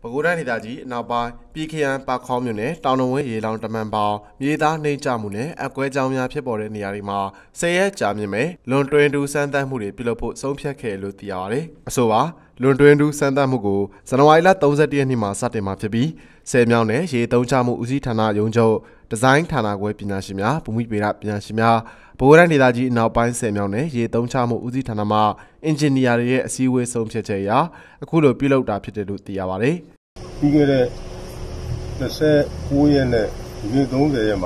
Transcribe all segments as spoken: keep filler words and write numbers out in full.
ပဲခူးတိုင်းဒေသကြီးအနောက်ပိုင်းပြည်ခရိုင်ပါခေါမြို့နယ်တောင်တော်ဝင်းရေလောင်တမန်ပေါင်မြေသားနှိမ့်ချမှုနဲ့အကွဲကြောင်များဖြစ်ပေါ်တဲ့နေရာတွေမှာဆယ်ရက်ကြာမြင့်မဲ့လွန်တွင်တူစမ်းသပ်မှုတွေပြုလုပ်ဖို့ဆုံးဖြတ်ခဲ့လို့သိရပါတယ်။အဆိုပါလွန်တွင်တူစမ်းသပ်မှုကိုဇန်နဝါရီလ၃၁ရက်နေ့မှာစတင်မှာဖြစ်ပြီးဆယ်မြောင်းနဲ့ရေသုံးချမှုဦးစီးဌာနရုံးချုပ်ဒီဇိုင်းဌာနခွဲပညာရှင်များဘူမိဗေဒပညာရှင်များပဲခူးတိုင်းဒေသကြီးအနောက်ပိုင်းဆယ်မြောင်းနဲ့ရေသုံးချမှုဦးစီးဌာနမှအင်ဂျင်နီယာတွေရဲ့အစည်းအဝေးဆုံးဖြတ်ချက်အရအခုလိုပြုလုပ်တာဖြစ်တယ်လို့သိရပါတယ်။ပြီးခဲ့တဲ့၂၉ရက်နဲ့ဒီနေ့၃၀ရက်မှာ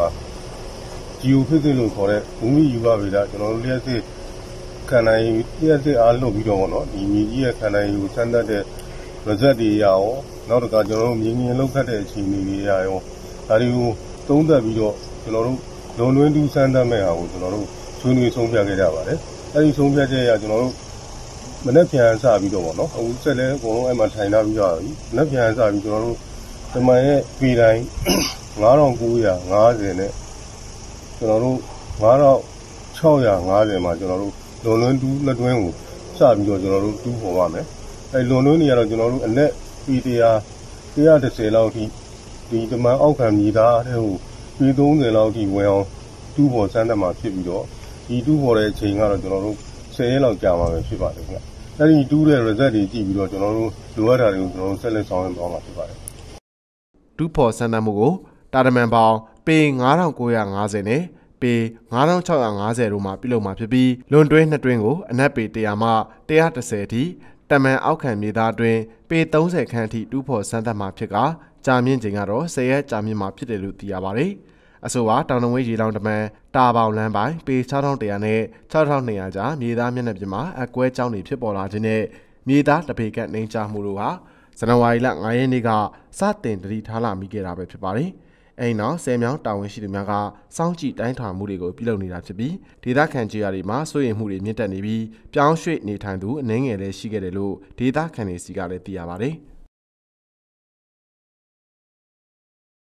Geophysics လို့ခေါ်တဲ့ဘူမိရူပဗေဒကျွန်တော်တို့လျှက်စစ်ခန္ဓာရည်လျှက်စစ်အားလုပ်ပြီးတော့ပေါ့နော်ဒီမြေကြီးရဲ့ခန္ဓာရည်ကိုစမ်းသပ်တဲ့ result တွေရအောင်နောက်တစ်ခါကျွန်တော်တို့မြေငင်လောက်ခတ်တဲ့အခြေအနေတွေရအောင်ဒါတွေကိုသုံးသပ်ပြီးတော့ကျွန်တော်တို့လွန်တွင်းတူးစမ်းသပ်မဲ့ဟာကိုကျွန်တော်တို့ဆွေးနွေးဆုံးဖြတ်ခဲ့ကြပါတယ်။အဲဒီဆုံးဖြတ်ချက်အရကျွန်တော်တို့မနေ့ပြန်စပြီးတော့ပေါ့နော်အခုဆက်လဲအကုန်လုံးအဲ့မှာထိုင်ထားပြီးတော့ပြီမနေ့ပြန်စပြီးကျွန်တော်တို့ဒီမှာရဲ့ပေတိုင်း၅ထောင်၉ရာ၅ဆယ်နဲ့ကျွန်တော်တို့၅ထောင်၆ရာ၅ဆယ်မှာကျွန်တော်တို့လွန်လွန်းတူးလက်တွင်းကိုစပြီးတော့ကျွန်တော်တို့တူးပေါ်ပါမယ်အဲလွန်လွန်းနေရတော့ကျွန်တော်တို့အလက်ပေတရာ၁၁၀လောက်ထိဒီတမန်အောက်ခံမြေသားတဲ့ဟိုပေ၃၀လောက်ထိဝင်အောင်တူးပေါ်စမ်းသပ်မှာဖြစ်ပြီးတော့ဒီတူးပေါ်တဲ့အချိန်ကတော့ကျွန်တော်တို့ဆယ်ရက်လောက်ကြာမှာပဲဖြစ်ပါတယ်ခင်ဗျအဲ့ဒီတူးတဲ့ result တွေကြည့်ပြီးတော့ကျွန်တော်တို့လိုအပ်တာတွေကိုကျွန်တော်တို့ဆက်လက်ဆောင်ရွက်သွားမှာဖြစ်ပါတယ်တူးပေါ်စမ်းသပ်မှုကိုတာတမန်ပေါင်ပေ၅ထောင်၉ရာ၅ဆယ်နဲ့ပေ၅ထောင်၆ရာ၅ဆယ်တို့မှာပြုလုပ်မှာဖြစ်ပြီးလွန်တွင်းနှစ်တွင်းကိုအနက်ပေ၁၀၀မှ၁၁၀အထိတမန်အောက်ခံမြေသားတွင်ပေ၃၀ခန့်အထိတူးဖော်စမ်းသပ်မှာဖြစ်ကကြာမြင့်ချိန်ကတော့ဆယ်ရက်ကြာမြင့်မှာဖြစ်တယ်လို့သိရပါတယ်။အဆိုပါတောင်တဝင်းရေလောင်တမန်တာပေါင်လမ်းပိုင်းပေ၆ထောင်၁၀၀နဲ့၆ထောင်၂ရာကြားမြေသားမျက်နှာပြင်မှာအကွဲကြောင်းတွေဖြစ်ပေါ်လာခြင်းနဲ့မြေသားတပေကနှိမ်ချမှုတို့ဟာဇန်နဝါရီလ၅ရက်နေ့ကစတင်တည်ထားလာမိခဲ့တာပဲဖြစ်ပါတယ်။အဲဒီနောက်ဆယ်မြောင်းတာဝန်ရှိသူများကစောင့်ကြည့်တိုင်းထွာမှုတွေကိုပြုလုပ်နေတာဖြစ်ပြီးဒေသခံကြေးရတွေမှာစိုးရိမ်မှုတွေမြင့်တက်နေပြီးပြောင်းရွှေ့နေထိုင်သူအနည်းငယ်လည်းရှိခဲ့တယ်လို့ဒေသခံတွေစီကလည်းသိရပါတယ်။